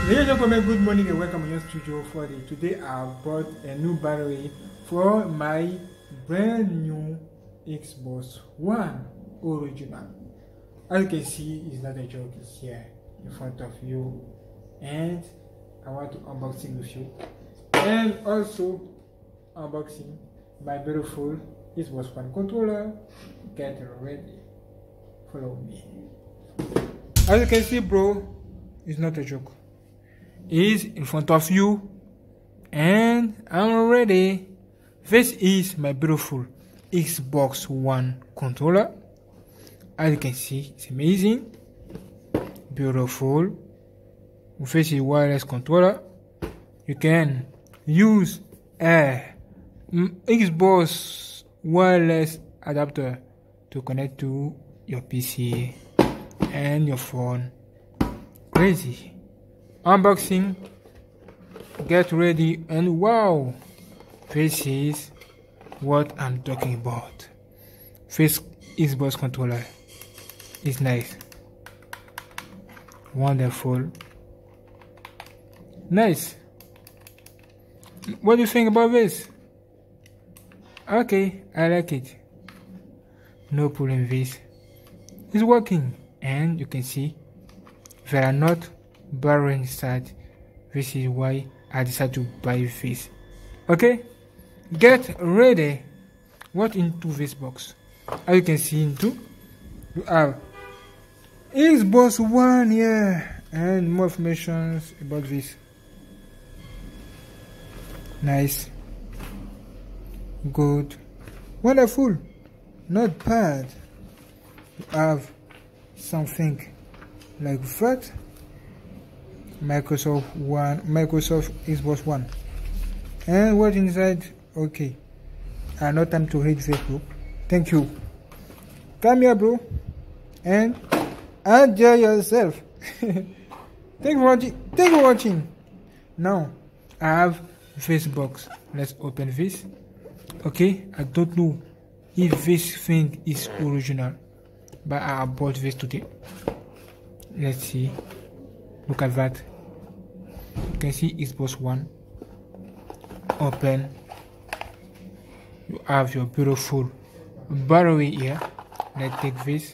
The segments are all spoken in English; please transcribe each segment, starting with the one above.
Ladies and gentlemen, good morning and welcome to your studio for the today. I brought a new battery for my brand new Xbox One original. As you can see, it's not a joke, it's here in front of you, and I want to unboxing with you and also unboxing my beautiful Xbox One controller. Get ready, follow me. As you can see, bro, it's not a joke. Is in front of you and I'm ready. This is my beautiful Xbox One controller. As you can see, it's amazing, beautiful. This is wireless controller. You can use a Xbox wireless adapter to connect to your PC and your phone. Crazy. Unboxing, get ready, and wow, this is what I'm talking about. This Xbox controller is nice, wonderful, nice. What do you think about this? Okay, I like it. No problem. This is working, and you can see there are not barrel inside. This is why I decided to buy this. Okay, get ready. What into this box? As you can see, into you have Xbox One, yeah, and more information about this. Nice, good, wonderful, not bad. You have something like that. Microsoft Xbox One, and what inside? Okay, no time to read this, bro. Thank you. Come here, bro, and enjoy yourself. Thank you for watching. Thank you for watching. Now I have this box. Let's open this. Okay, I don't know if this thing is original, but I bought this today. Let's see. Look at that. You can see Xbox One. Open. You have your beautiful battery here. Let's take this.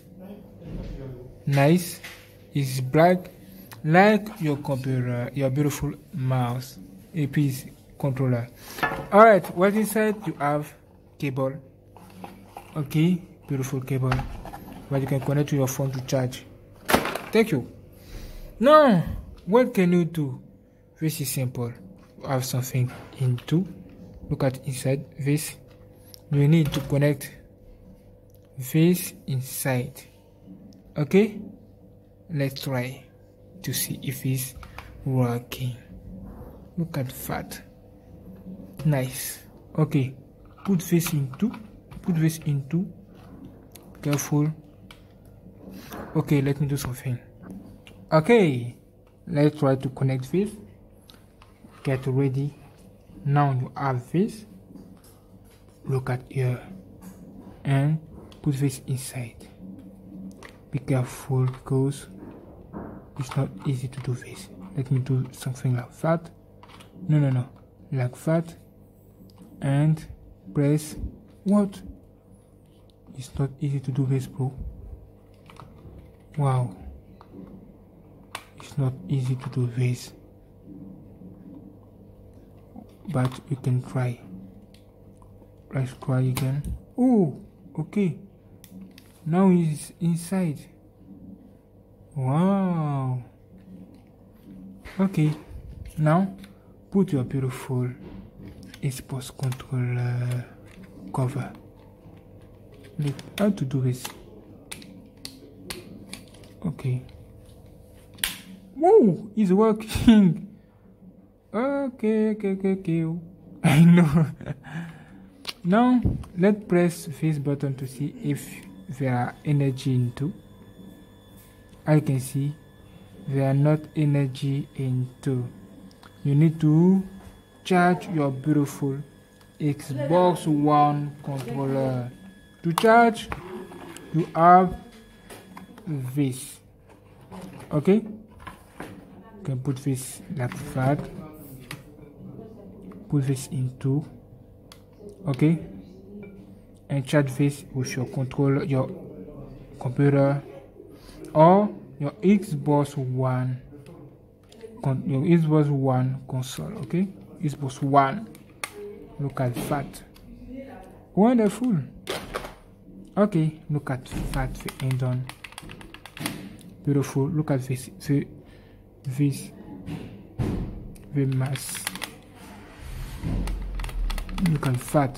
Nice. It's black, like your computer, your beautiful mouse, a piece controller. Alright, what's inside? You have cable. Okay, beautiful cable, but you can connect to your phone to charge. Thank you. Now, what can you do? This is simple. You have something into. Look at inside this. You need to connect this inside. Okay? Let's try to see if it's working. Look at that. Nice. Okay. Put this into. Put this into. Careful. Okay, let me do something. Okay, let's try to connect this. Get ready. Now you have this. Look at here and put this inside. Be careful because it's not easy to do this. Let me do something like that. No, like that, and press. What? It's not easy to do this, bro. Wow, it's not easy to do this, but you can try. Let's try again. Oh, okay, now it's inside. Wow. Okay, now put your beautiful Xbox controller cover. Look how to do this. Okay. Whoa, it's working. Okay. I know. Now let's press this button to see if there are energy into. I can see there are not energy into. You need to charge your beautiful Xbox One controller. To charge, you have this. Okay, can put this like that, put this into, okay, and chat this with your controller, your computer, or your Xbox One, console, okay, Xbox One. Look at that, wonderful. Okay, look at that, the end on, beautiful. Look at this, the mass. Look at that.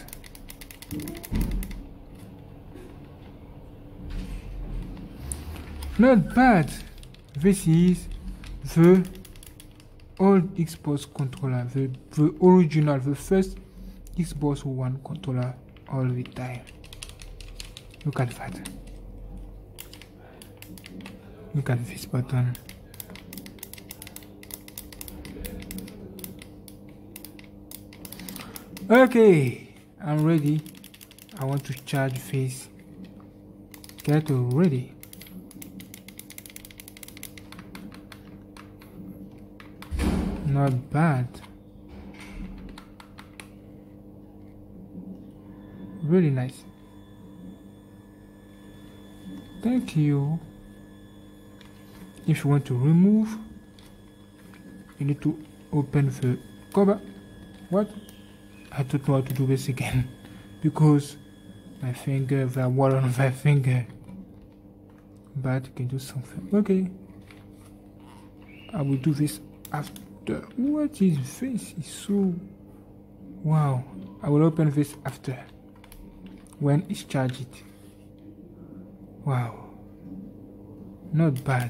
Not bad. This is the old Xbox controller, the original, the first Xbox One controller all the time. Look at that. Look at this button. Okay, I'm ready. I want to charge this. Get ready. Not bad. Really nice. Thank you. If you want to remove, you need to open the cover. What? I don't know how to do this again because my finger, the water on my finger. But you can do something. Okay. I will do this after. What is this? It's so wow. I will open this after when it's charged. Wow. Not bad.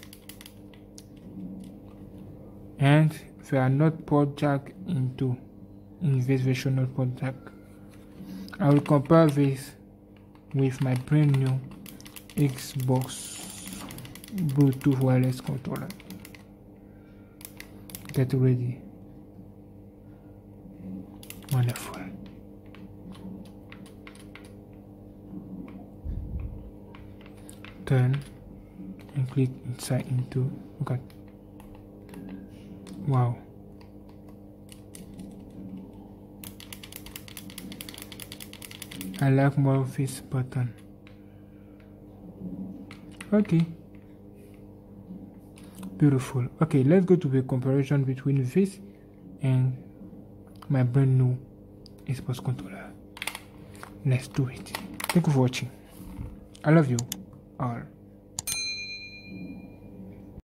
And there are not port jack in this version, not port jack. I will compare this with my brand new Xbox Bluetooth wireless controller. Get ready. Wonderful. Turn and click inside into. Look at. Wow. I like more of this button. Okay. Beautiful. Okay, let's go to the comparison between this and my brand new Xbox controller. Let's do it. Thank you for watching. I love you all.